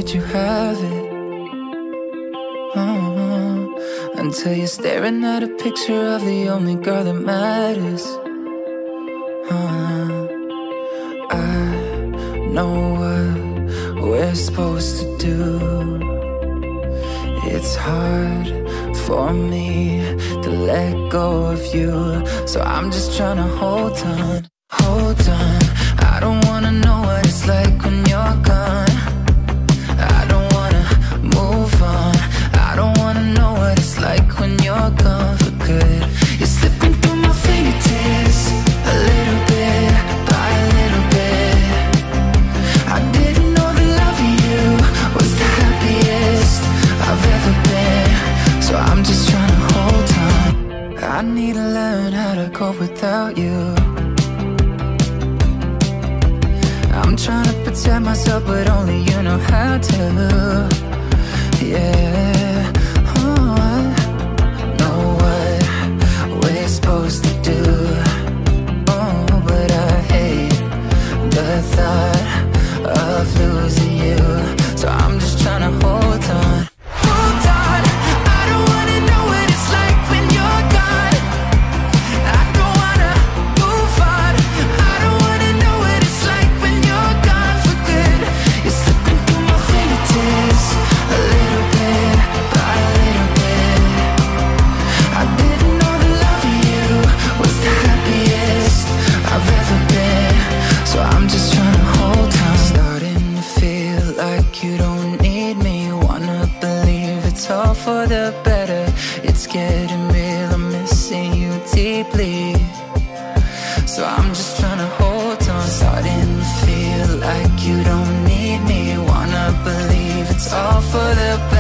let you have it. Until you're staring at a picture of the only girl that matters. I know what we're supposed to do. It's hard for me to let go of you, so I'm just trying to hold on, hold on. I don't wanna know what it's like when you're gone. I don't wanna move on. I don't wanna know what it's like when you're gone for good. You're slipping through my fingertips, a little bit by a little bit. I didn't know the love of you was the happiest I've ever been, so I'm just trying to hold on. I need to learn how to cope without you. I'm trying to protect myself, but only you know how to. Yeah, oh, I know what we're supposed to do. Oh, but I hate the thought of losing you, so I'm just trying to hold on. Hold on, I don't wanna know what it's like when you're gone. I don't wanna move on. I don't wanna know what it's like when you're gone for good. You're slipping through my fingertips, a little bit by a little bit. I didn't know the love of you was the happiest I've ever been, so I'm just trying to hold on. Starting to feel like you don't need me. Wanna believe it's all for the better. It's getting real, I'm missing you deeply, so I'm just trying to hold on. Starting to feel like you don't need me. Wanna believe it's all for the better.